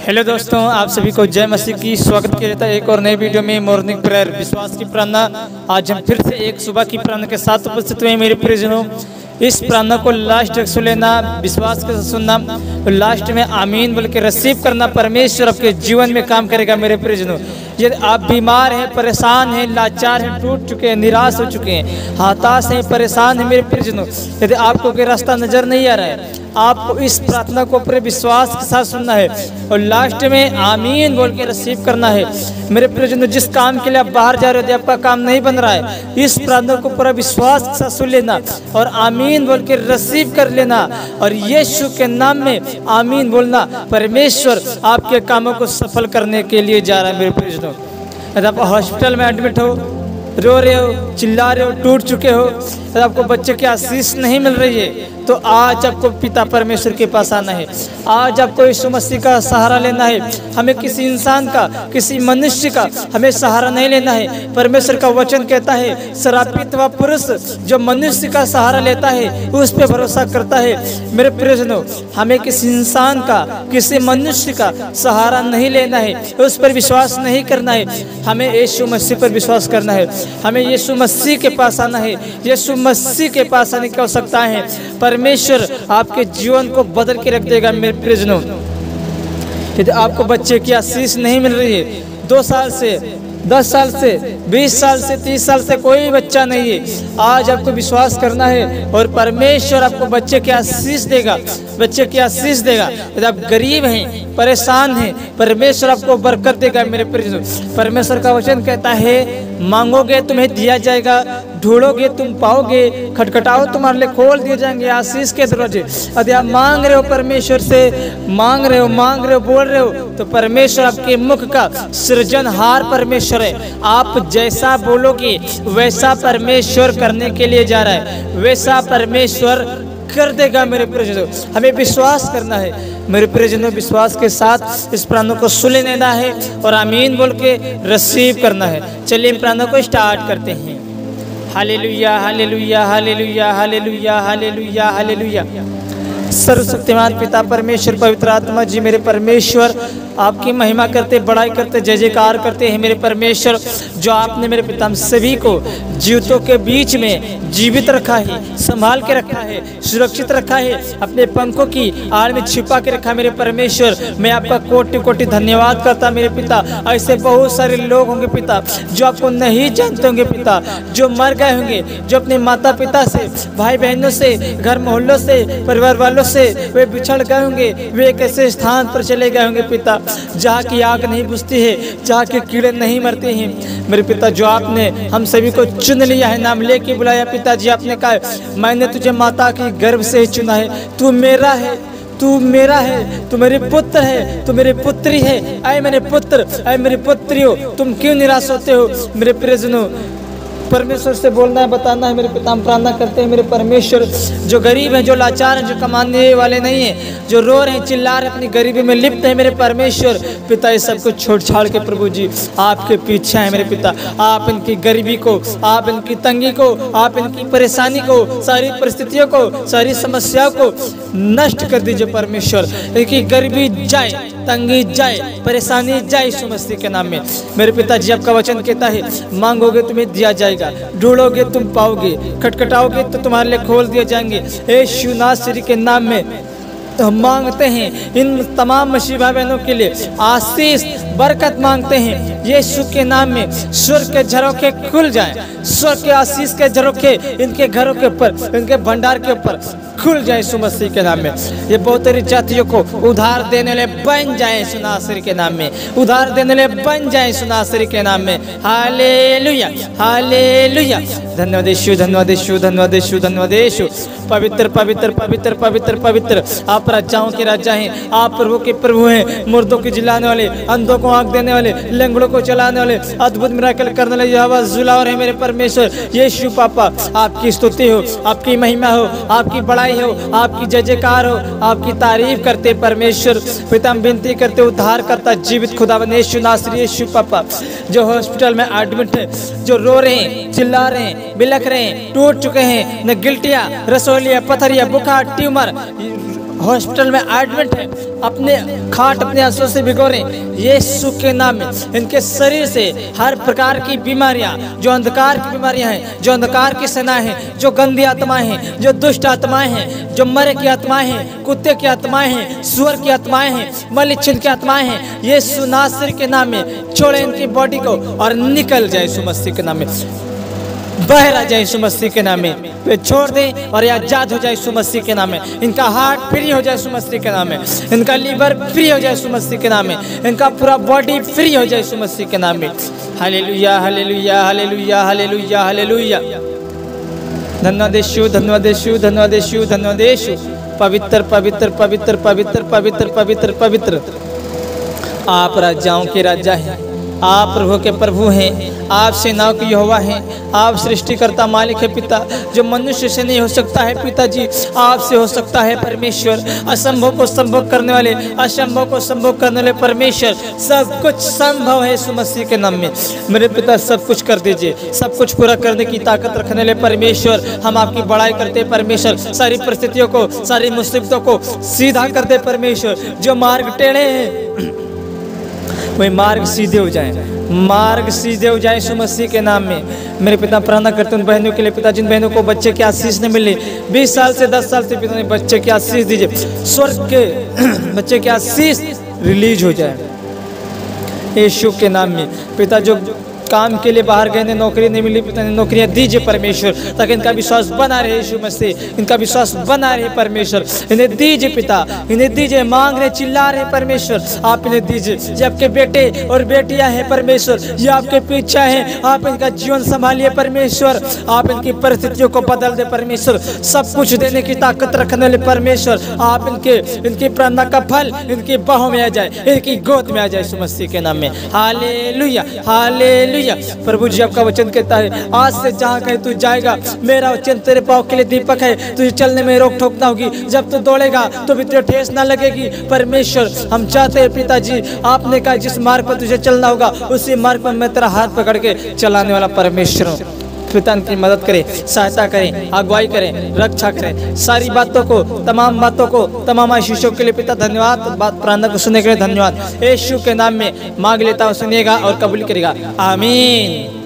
Hello दोस्तों, आप सभी को जय मसीह की स्वागत किया जाता है एक और नई वीडियो में मॉर्निंग प्रेयर विश्वास की प्रार्थना। आज हम फिर से एक सुबह की प्रार्थना के साथ उपस्थित हुए मेरे प्रियजनों। इस प्रार्थना को लास्ट तक सुन लेना, विश्वास के साथ सुनना, तो लास्ट में आमीन बोल के रिसीव करना। परमेश्वर आपके जीवन में काम करेगा मेरे प्रियजनों। यदि आप बीमार हैं, परेशान हैं, लाचार हैं, टूट चुके हैं, निराश हो चुके हैं, हताश हैं, परेशान हैं मेरे प्रियजनों, यदि आपको कोई रास्ता नजर नहीं आ रहा है, आपको इस प्रार्थना को पूरे विश्वास के साथ सुनना है और लास्ट में आमीन बोल के रिसीव करना है मेरे प्रियजनों। जिस काम के लिए आप बाहर जा रहे हो, आपका काम नहीं बन रहा है, इस प्रार्थना को पूरा विश्वास के साथ सुन लेना और आमीन बोल के रिसीव कर लेना और यीशु के नाम में आमीन बोलना। परमेश्वर आपके कामों को सफल करने के लिए जा रहा है मेरे प्रियजनों। यदि आप हॉस्पिटल में एडमिट हो, रो रहे हो, चिल्ला रहे हो, टूट चुके हो, यदि आपको बच्चे की आशीष नहीं मिल रही है, तो आज आपको पिता परमेश्वर के पास आना है। आज आपको यीशु मसीह का सहारा लेना है। हमें किसी इंसान का, किसी मनुष्य का हमें सहारा नहीं लेना है। परमेश्वर का वचन कहता है, श्रापित वह पुरुष जो मनुष्य का सहारा लेता है, उस पर भरोसा करता है। मेरे प्रियजनों, हमें किसी इंसान का, किसी मनुष्य का सहारा नहीं लेना है, उस पर विश्वास नहीं करना है। हमें यीशु मसीह पर विश्वास करना है। हमें यीशु मसीह के पास आना है। यीशु मसीह के पास आने की आवश्यकता है। परमेश्वर आपके जीवन को बदल के रख देगा मेरे प्रियजनों। यदि आपको बच्चे की आशीष नहीं मिल रही है, 2 साल से, 10 साल से, 20 साल से, 30 साल से कोई बच्चा नहीं है, आज आपको विश्वास करना है और परमेश्वर आपको बच्चे की आशीष देगा, बच्चे की आशीष देगा। यदि आप गरीब हैं, परेशान हैं, परमेश्वर आपको बरकत देगा मेरे प्रियजनों। परमेश्वर का वचन कहता है, मांगोगे तुम्हें दिया जाएगा, ढूंढोगे तुम पाओगे, खटखटाओ तुम्हारे लिए खोल दिए जाएंगे आशीष के दरवाजे। यदि आप मांग रहे हो, परमेश्वर से मांग रहे हो, बोल रहे हो, तो परमेश्वर आपके मुख का सृजनहार परमेश्वर है। आप जैसा बोलोगे वैसा परमेश्वर करने के लिए जा रहा है, वैसा परमेश्वर कर देगा मेरे प्रियजनों। हमें विश्वास करना है मेरे प्रियजनों। विश्वास के साथ इस प्रार्थना को सुन लेना है और आमीन बोल के रिसीव करना है। चलिए प्रार्थना को स्टार्ट करते हैं। Hallelujah, hallelujah, hallelujah, hallelujah, hallelujah, hallelujah. सर्वशक्तिमान पिता परमेश्वर, पवित्र आत्मा जी, मेरे परमेश्वर आपकी महिमा करते, बड़ाई करते, जय जयकार करते हैं मेरे परमेश्वर। जो आपने मेरे पिता हम सभी को जीवितों के बीच में जीवित रखा है, संभाल के रखा है, सुरक्षित रखा है, अपने पंखों की आड़ में छिपा के रखा मेरे परमेश्वर। मैं आपका कोटि कोटि धन्यवाद करता मेरे पिता। ऐसे बहुत सारे लोग होंगे पिता जो आपको नहीं जानते होंगे पिता, जो मर गए होंगे, जो अपने माता पिता से, भाई बहनों से, घर मोहल्लों से, परिवार वालों से वे बिछड़ गए होंगे। वे एक ऐसे स्थान पर चले गए होंगे पिता जहाँ की आग नहीं बुझती है, जहाँ के कीड़े नहीं मरते हैं मेरे पिता। जो आपने हम सभी को चुन लिया है, नाम लेके बुलाया पिताजी, आपने कहा मैंने तुझे माता की गर्भ से ही चुना है, तू मेरा है, तू मेरा है, तू मेरे पुत्र है, तू मेरी पुत्री है। आए मेरे पुत्र, आए मेरी पुत्री हो, तुम क्यों निराश होते हो मेरे प्रियजनों। परमेश्वर से बोलना है, बताना है मेरे पिता। हम प्रार्थना करते हैं मेरे परमेश्वर, जो गरीब हैं, जो लाचार हैं, जो कमाने वाले नहीं हैं, जो रो रहे हैं, चिल्ला रहे हैं, अपनी गरीबी में लिप्त है मेरे परमेश्वर पिता, ये सब कुछ छोड़ छाड़ के प्रभु जी आपके पीछे हैं मेरे पिता। आप इनकी गरीबी को, आप इनकी तंगी को, आप इनकी परेशानी को, सारी परिस्थितियों को, सारी समस्याओं को नष्ट कर दीजिए परमेश्वर। इनकी गरीबी जाए, तंगी जाए, परेशानी जाए यीशु मसीह के नाम में मेरे पिताजी। आपका वचन कहता है, मांगोगे तुम्हें दिया जाएगा, ढूंढोगे तुम पाओगे, खटखटाओगे तो तुम्हारे लिए खोल दिए जाएंगे। यीशु नासरी के नाम में तो हम मांगते हैं इन तमाम मसीह भाई बहनों के लिए आशीष, बरकत मांगते हैं यीशु के नाम में। स्वर्ग के झरोखे खुल जाएं, स्वर्ग के आशीष के झरोखे इनके घरों के ऊपर, इनके भंडार के ऊपर खुल जाए यीशु मसीह के नाम में। ये बहुत सारी जातियों को उधार देने ले बन जाए यीशु नासरी के नाम में, उधार देने ले बन जाए यीशु नासरी के नाम में। Hallelujah, hallelujah. धन्यवाद यीशु, धन्यवाद यीशु, धन्यवाद यीशु, धन्यवाद यीशु। पवित्र पवित्र पवित्र पवित्र पवित्र आप राजाओं के राजा हैं, आप प्रभु के प्रभु हैं। मुर्दों को जिलाने वाले, अंधों को आंख देने वाले, लंगड़ों को चलाने वाले, अद्भुत मिराकल करने वाले यहोवा जुलावर है मेरे परमेश्वर। यीशु पापा आपकी स्तुति हो, आपकी महिमा हो, आपकी बड़ाई हो, आपकी जय जयकार हो, आपकी तारीफ करते परमेश्वर पिता। हम विनती करते, उद्धार करता जीवित खुदावन यीशु नासरी, यीशु पापा जो हॉस्पिटल में एडमिट है, जो रो रहे हैं, चिल्ला रहे हैं, बिलख रहे हैं, टूट चुके हैं, न गिल्टिया, रसोलिया, पथरिया, बुखार, ट्यूमर, हॉस्पिटल में एडमिट है, अपने खाट अपने आंसू से भिगो रहे हैं, यीशु के नाम में इनके शरीर से हर प्रकार की बीमारियां, जो अंधकार की बीमारियां हैं, जो अंधकार की सेनाएं हैं, जो गंदी आत्माएं हैं, जो दुष्ट आत्माएं हैं, जो मरे की आत्माएं हैं, कुत्ते की आत्माएं हैं, सुअर की आत्माएं हैं, मलिच्छिन की आत्माएं हैं, यीशु नासरी के नाम में छोड़े इनकी बॉडी को और निकल जाए यीशु मसीह के नाम में, बाहर आ जाए यीशु मसीह के नाम में, वे छोड़ दें और आजाद हो जाए यीशु मसीह के नाम में। इनका हार्ट फ्री हो जाए यीशु मसीह के नाम में, इनका लीवर फ्री हो जाए यीशु मसीह के नाम में, इनका पूरा बॉडी फ्री हो जाए यीशु मसीह के नाम में। Hallelujah hallelujah hallelujah hallelujah hallelujah. धन्यवाद यीशु, धन्यवाद यीशु, धन्यवाद यीशु, धन्यवाद यीशु। पवित्र पवित्र पवित्र पवित्र पवित्र पवित्र पवित्र आप राजाओं के राजा हैं, आप प्रभु के प्रभु हैं, आप सेनाओं के यहोवा हैं, आप सृष्टिकर्ता मालिक है पिता। जो मनुष्य से नहीं हो सकता है पिताजी, आपसे हो सकता है परमेश्वर। असंभव को संभव करने वाले, असंभव को संभव करने वाले परमेश्वर, सब कुछ संभव है यीशु मसीह के नाम में। मेरे पिता सब कुछ कर दीजिए, सब कुछ पूरा करने की ताकत रखने वाले परमेश्वर, हम आपकी बड़ाई करते परमेश्वर। सारी परिस्थितियों को, सारी मुसीबतों को सीधा कर दे परमेश्वर। जो मार्ग टेढ़े हैं वही मार्ग सीधे हो जाए, मार्ग सीधे हो जाए यीशु मसीह के नाम में। मेरे पिता प्रार्थना करते हैं उन बहनों के लिए पिता, जिन बहनों को बच्चे की आशीष न मिले, 20 साल से 10 साल से पिता ने बच्चे की आशीष दीजिए, स्वर्ग के बच्चे की आशीष रिलीज हो जाए यीशु के नाम में। पिता जो काम के लिए बाहर गए, नौकरी नहीं मिली, पिता ने नौकरियां दीजिए परमेश्वर, ताकि इनका विश्वास बना रहे यीशु मसीह, इनका विश्वास बना रहे परमेश्वर। इन्हें दीजिए पिता, इन्हें दीजिए, मांग रहे, चिल्ला रहे परमेश्वर, आप इन्हें दीजिए। ये आपके बेटे और बेटियां हैं परमेश्वर, ये आपके पीछे हैं, आप इनका जीवन संभालिए परमेश्वर, आप इनकी परिस्थितियों को बदल दे परमेश्वर। सब कुछ देने की ताकत रखने वाले परमेश्वर, आप इनकी प्रार्थना का फल इनकी बाहों में आ जाए, इनकी गोद में आ जाए यीशु मसीह के नाम में। Hallelujah hallelujah. प्रभु जी आपका वचन कहता है, आज से जहाँ कहीं तू जाएगा, मेरा वचन तेरे पाँव के लिए दीपक है, तुझे चलने में रोक टोक ना होगी, जब तू दौड़ेगा तो भी तुझे ठेस ना लगेगी। परमेश्वर हम चाहते हैं पिताजी, आपने कहा जिस मार्ग पर तुझे चलना होगा उसी मार्ग पर मैं तेरा हाथ पकड़ के चलाने वाला परमेश्वर हूँ। पिता की मदद करें, सहायता करें, अगुवाई करें, रक्षा करें, सारी बातों को, तमाम बातों को, तमाम आशीषों के लिए पिता धन्यवाद। बात प्रार्थना को सुनने के लिए धन्यवाद। यीशु के नाम में मांग लेता हूँ, सुनिएगा और कबूल करेगा। आमीन।